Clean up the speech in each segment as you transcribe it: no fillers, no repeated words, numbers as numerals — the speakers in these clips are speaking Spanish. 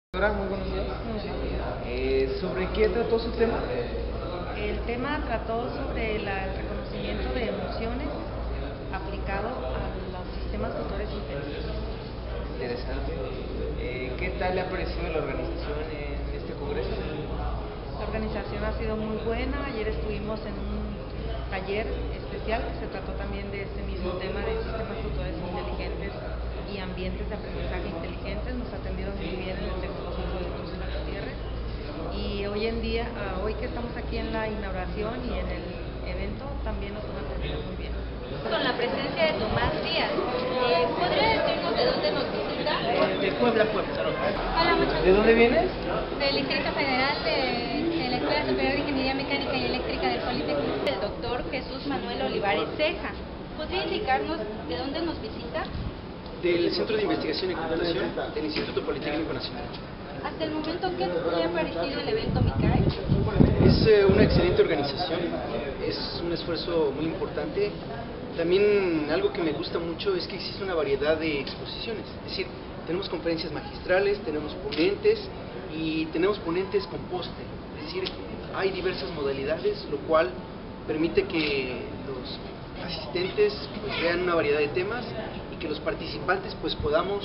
Doctora, muy buenos días. ¿Sobre qué trató su tema? El tema trató sobre el reconocimiento de emociones aplicado a los sistemas tutores inteligentes. Interesante. ¿Qué tal le ha parecido la organización en este congreso? La organización ha sido muy buena. Ayer estuvimos en un taller especial que se trató también de este mismo tema de sistemas tutores inteligentes y ambientes de aprendizaje inteligentes. Nos atendieron muy bien en el Tecnológico de Tuxtla Gutiérrez. Y hoy en día, hoy que estamos aquí en la inauguración y en el evento, también nos han atendido muy bien. Con la presencia de Tomás Díaz, ¿podría decirnos de dónde nos visita? De Puebla, Puebla. Hola, muchas ¿De dónde vienes? Del Distrito Federal de la Escuela Superior de Ingeniería Mecánica y Eléctrica del Politécnico. El doctor Jesús Manuel Olivares Ceja. ¿Podría indicarnos de dónde nos visita? Del Centro de Investigación y Computación del Instituto Politécnico Nacional. Hasta el momento, ¿qué le ha parecido el evento MICAE? Es una excelente organización, es un esfuerzo muy importante. También algo que me gusta mucho es que existe una variedad de exposiciones, es decir, tenemos conferencias magistrales, tenemos ponentes y tenemos ponentes con póster, es decir, hay diversas modalidades, lo cual permite que los asistentes pues vean una variedad de temas y que los participantes pues podamos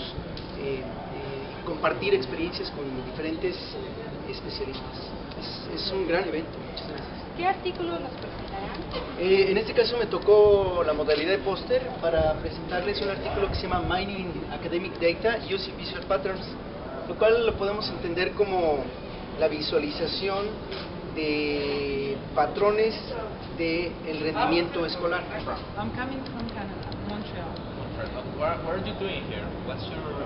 compartir experiencias con diferentes especialistas. Es un gran evento. Muchas gracias. ¿Qué artículos nos presentarán? En este caso me tocó la modalidad de póster para presentarles un artículo que se llama Mining Academic Data Using Visual Patterns, lo cual lo podemos entender como la visualización de patrones del rendimiento escolar. I'm coming from Canada, Montreal. What are you doing here? What's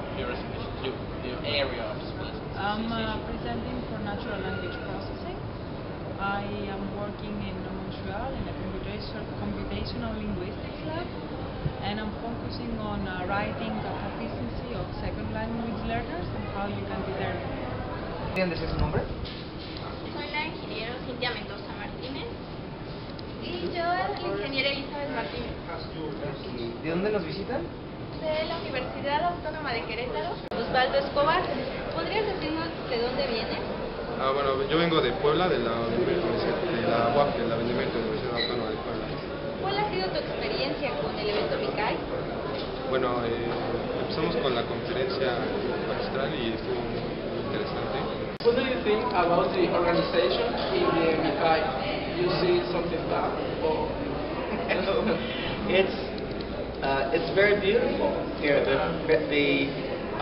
your area of specialization? I'm presenting for natural language processing. I am working in Montreal in a computational linguistics lab, and I'm focusing on writing the proficiency of second language learners and how you can determine. ¿Pueden decir su nombre? Soy la ingeniero Cintia Mendoza Martínez. Y yo, la ingeniera Elizabeth Martínez. ¿De dónde nos visitan? De la Universidad Autónoma de Querétaro. Osvaldo Escobar, ¿podrías decirnos de dónde vienes? Bueno, yo vengo de Puebla, de la UAP, de la Benemérita Universidad Autónoma de Puebla. ¿Cuál ha sido tu experiencia con el evento MICAE? Bueno, empezamos con la conferencia magistral y estuvo muy interesante. What do you think about the organization in the MICAE? You see something bad or It's very beautiful here. The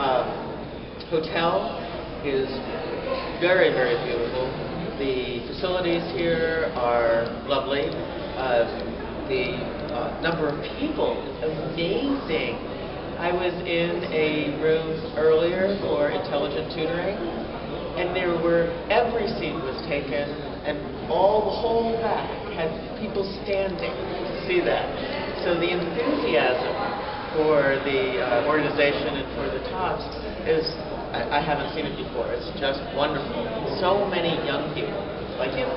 hotel is very, very beautiful. The facilities here are lovely. The number of people is amazing. I was in a room earlier for intelligent tutoring, and every seat was taken, and the whole back had people standing to see that. So the enthusiasm for the organization and for the talks is, I haven't seen it before. It's just wonderful. So many young people like you.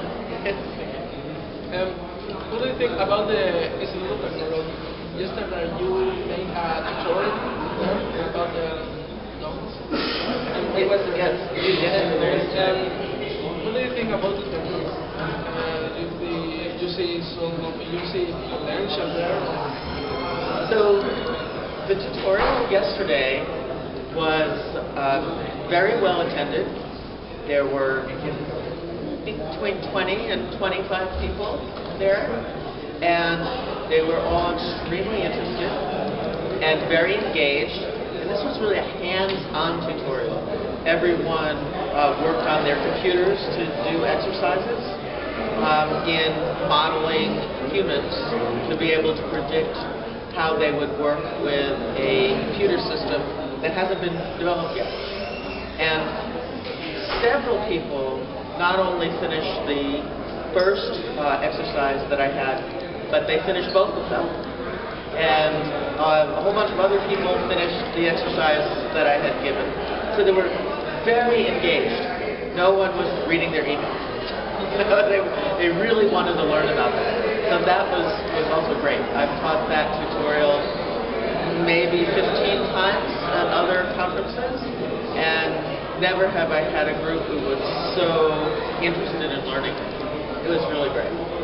What do you think about the Instituto Tecnológico? Yesterday you made a tutorial about the dogs. Yes, you did. What do you think about the techniques? You see potential there? So the tutorial yesterday was very well attended. There were between 20 and 25 people there, and they were all extremely interested and very engaged. And this was really a hands-on tutorial. Everyone worked on their computers to do exercises in modeling humans to be able to predict how they would work with a computer system that hasn't been developed yet. And several people not only finished the first exercise that I had, but they finished both of them. And a whole bunch of other people finished the exercise that I had given. So they were very engaged. No one was reading their emails. They really wanted to learn about that. So that was also great. I've taught that tutorial maybe 15 times at other conferences, and never have I had a group who was so interested in learning. It was really great.